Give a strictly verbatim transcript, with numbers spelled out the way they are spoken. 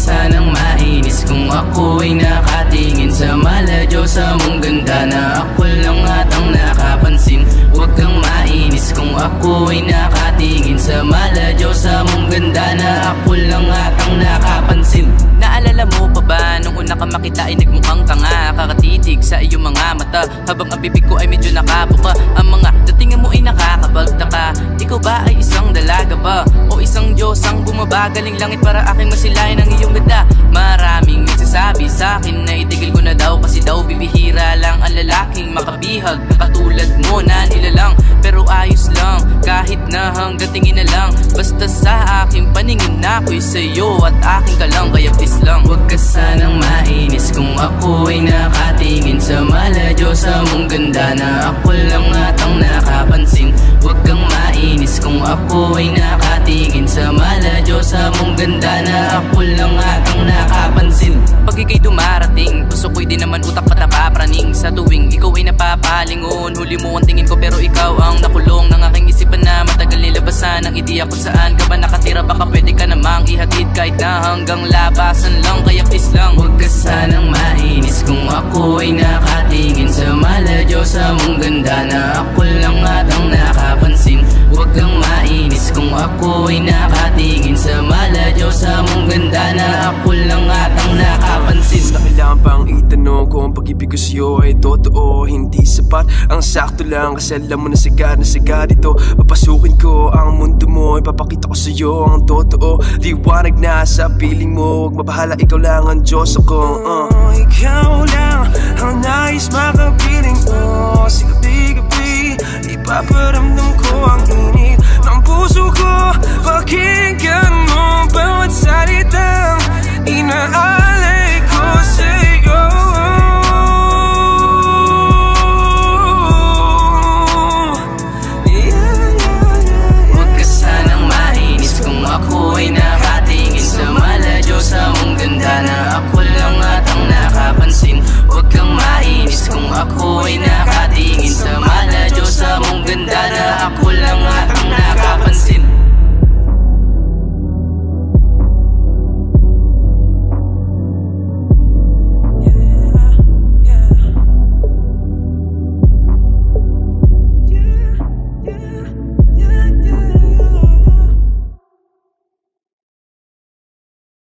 sanang mainis kung ako ay nakatingin sa maladyosa mong ganda na ako lang atang nakapansin. Huwag kang mainis kung ako ay nakatingin sa maladyosa mong ganda na ako lang atang nakapansin. Naalala mo pa ba nung una ka makita ay nagmukhang tanga, kakatitig sa iyong mga mata habang ang bibig ko ay medyo nakabuka. Ang mga datingan mo ay nakakapagtaka. Ikaw ba ay isang dalaga ba o isang Diyos ang bumabagaling langit para aking masilayan ang iyong ganda? Maraming nagsasabi sa akin na itigil ko na daw kasi daw bibihira lang ang lalaking makabihag na katulad mo na nilalang. Pero ayos lang kahit na hanggang tingin na lang, basta sa aking paningin na ako'y sa'yo at aking ka lang, kaya please lang. Huwag ka sanang mainis kung ako ay nakatingin sa maladyosa mong ganda na ako lang atang nakapansin. Huwag kang mainis kung ako ay nakatingin sa maladyosa mong ganda na ako lang atang nakapansin. Pag ika'y dumarating, puso ko'y di naman utak at napapraning. Sa tuwing ikaw ay napapalingon, huli mo ang tingin ko pero ikaw ang nakulong ng aking isipan na matagal nilabasan ang ideya kung saan ka ba nakatira. Baka pwede ka namang ihatid kahit na hanggang labasan lang, kaya please lang. Huwag ka sanang mainis kung ako ay nakatingin sa maladyosa mong ganda na ako lang atang nakapansin. Huwag kang mainis kung ako ay nakatingin sa maladyosa mong ganda na ako lang atang nakapansin. Na kailangan pang itanong kung ang pag-ibig ko sa'yo ay totoo, hindi sapat. Ang sakto lang kasi alam mo na siga na siga dito. Papasukin ko ang mundo mo, ipapakita ko sa'yo ang totoo. Liwanag na sa piling mo, huwag mabahala, ikaw lang ang Diyos ako. uh. oh, Ikaw lang ang nais makapiling ko. Sa gabi-gabi ipaparamdam ko ang init ng puso ko. Pakinggan mo bawat salitang inaalay ko sa'yo. Huwag ka sanang mainis kung ako ay nakatingin sa maladyosa mong ganda na ako lang atang nakapansin. Huwag kang mainis kung ako ay nakatingin sa maladyosa mong ganda na ako lang atang